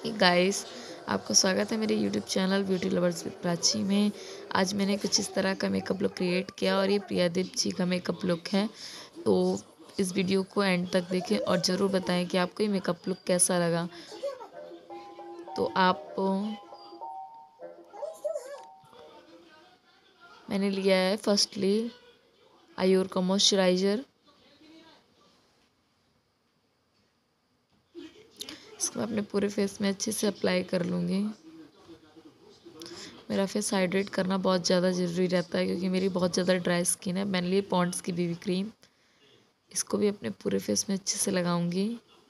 Guys, आपका स्वागत है मेरे YouTube channel beauty lovers with Prachi में। आज मैंने कुछ इस तरह का मेकअप लुक क्रिएट किया और ये प्रियादीप जी का मेकअप लुक है। तो इस वीडियो को एंड तक देखें और ज़रूर बताएं कि आपको ये मेकअप लुक कैसा लगा। तो मैंने लिया है फर्स्टली आयोर का मॉइस्चराइज़र। इसको मैं अपने पूरे फेस में अच्छे से अप्लाई कर लूँगी। मेरा फेस हाइड्रेट करना बहुत ज़्यादा ज़रूरी रहता है क्योंकि मेरी बहुत ज़्यादा ड्राई स्किन है। मैंने लिए पॉन्ड्स की बीबी क्रीम, इसको भी अपने पूरे फेस में अच्छे से लगाऊंगी।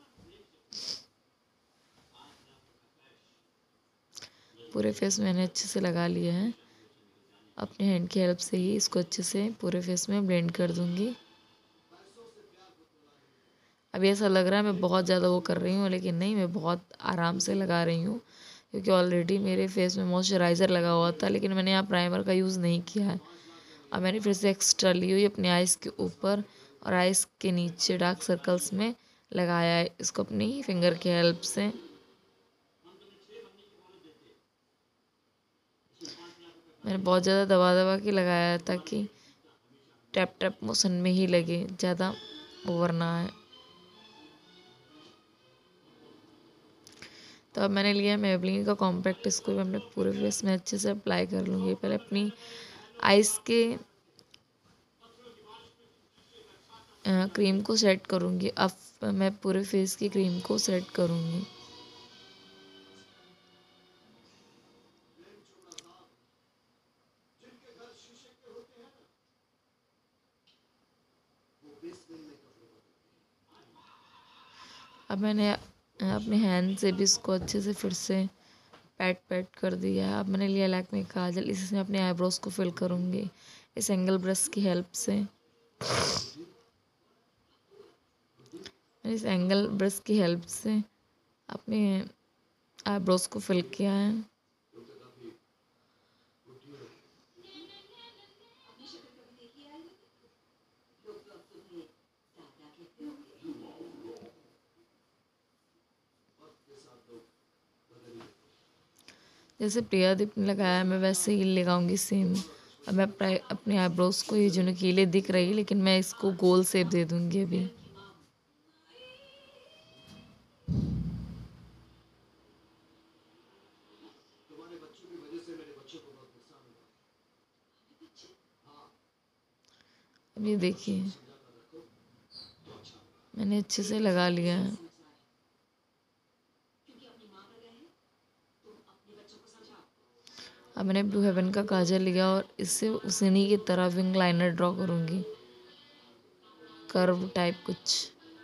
पूरे फेस में मैंने अच्छे से लगा लिया है। अपने हैंड की हेल्प से ही इसको अच्छे से पूरे फेस में ब्लेंड कर दूंगी। अभी ऐसा लग रहा है मैं बहुत ज़्यादा वो कर रही हूँ, लेकिन नहीं, मैं बहुत आराम से लगा रही हूँ क्योंकि ऑलरेडी मेरे फेस में मॉइस्चराइज़र लगा हुआ था, लेकिन मैंने यहाँ प्राइमर का यूज़ नहीं किया है। अब मैंने फिर से एक्स्ट्रा ली हुई अपने आइज़ के ऊपर और आइज़ के नीचे डार्क सर्कल्स में लगाया है इसको अपनी फिंगर की हेल्प से। मैंने बहुत ज़्यादा दबा दबा के लगाया ताकि टैप टैप मोशन में ही लगे, ज़्यादा ओवर ना आए। तो अब मैंने लिया मेबलिन का कॉम्पैक्ट, इसको भी अपने पूरे फेस में अच्छे से अप्लाई कर लूँगी। पहले अपनी आइज़ के क्रीम को सेट करूँगी। अब मैं पूरे फेस की क्रीम को सेट करूँगी। अब मैंने अपने हैंड से भी इसको अच्छे से फिर से पैट पैट कर दिया है। अब मैंने लिया लैक्मे काजल, इसी से मैं अपने आईब्रोज को फिल करूँगी इस एंगल ब्रश की हेल्प से। मैंने इस एंगल ब्रश की हेल्प से अपने आईब्रोज को फिल किया है। जैसे प्रियादीप ने लगाया मैं वैसे ही लगाऊंगी सेम। अब मैं अपने आईब्रोज को, ये जो नुकीले दिख रही, लेकिन मैं इसको गोल शेप दे दूंगी अभी। अब ये देखिए मैंने अच्छे से लगा लिया है। अब मैंने ब्लू हेवन का काजल लिया और इससे उसी की तरह विंग लाइनर ड्रॉ करूंगी, कर्व टाइप कुछ।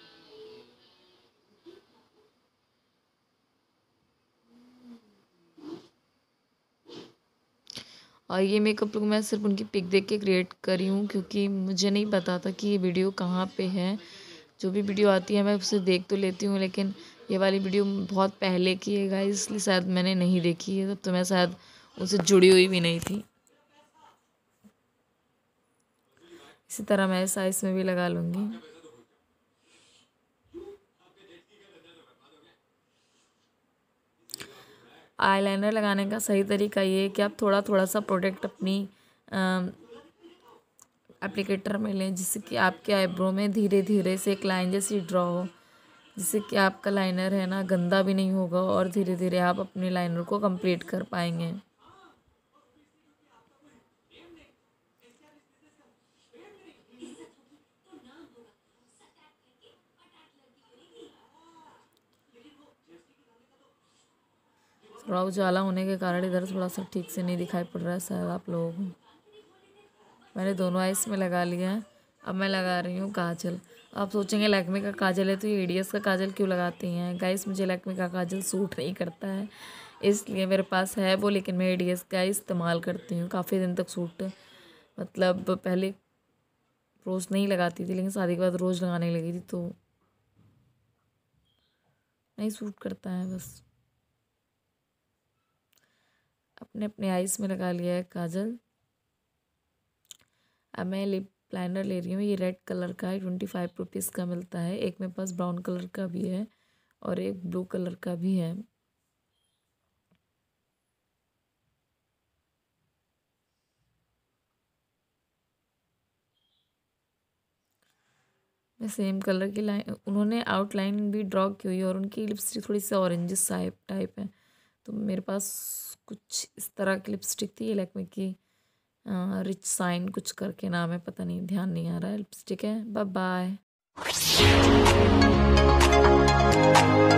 और ये मेकअप लुक मैं सिर्फ उनकी पिक देख के क्रिएट करी हूँ क्योंकि मुझे नहीं पता था कि ये वीडियो कहाँ पे है। जो भी वीडियो आती है मैं उसे देख तो लेती हूँ, लेकिन ये वाली वीडियो बहुत पहले की है गाइस, इसलिए शायद मैंने नहीं देखी है। तब तो मैं शायद उनसे जुड़ी हुई भी नहीं थी। इसी तरह मैं साइज में भी लगा लूँगी। आईलाइनर लगाने का सही तरीका ये है कि आप थोड़ा थोड़ा सा प्रोडक्ट अपनी एप्लीकेटर में लें, जिससे कि आपके आईब्रो में धीरे धीरे से एक लाइन जैसी ड्रॉ हो, जिससे कि आपका लाइनर है ना गंदा भी नहीं होगा और धीरे धीरे आप अपने लाइनर को कंप्लीट कर पाएंगे। थोड़ा उजाला होने के कारण इधर थोड़ा सा ठीक से नहीं दिखाई पड़ रहा है शायद आप लोगों को। मैंने दोनों आइस में लगा लिया है। अब मैं लगा रही हूँ काजल। आप सोचेंगे लैक्मे का काजल है तो ये एडीएस का काजल क्यों लगाती हैं गाइस? मुझे लैक्मे का काजल सूट नहीं करता है, इसलिए मेरे पास है वो, लेकिन मैं एडीएस का इस्तेमाल करती हूँ। काफ़ी दिन तक सूट, मतलब पहले रोज़ नहीं लगाती थी, लेकिन शादी के बाद रोज़ लगाने लगी थी तो नहीं सूट करता है बस। अपने अपने आइस में लगा लिया है काजल। अब मैं लिप लाइनर ले रही हूँ, ये रेड कलर का है, 25 रुपीज़ का मिलता है। एक मेरे पास ब्राउन कलर का भी है और एक ब्लू कलर का भी है। मैं सेम कलर की लाइन, उन्होंने आउटलाइन भी ड्रॉ की हुई है और उनकी लिपस्टिक थोड़ी सी ऑरेंज टाइप है। तो मेरे पास कुछ इस तरह की लिपस्टिक थी, ये लैक्मे की रिच साइन कुछ करके नाम है, पता नहीं, ध्यान नहीं आ रहा है। लिपस्टिक है। Bye bye.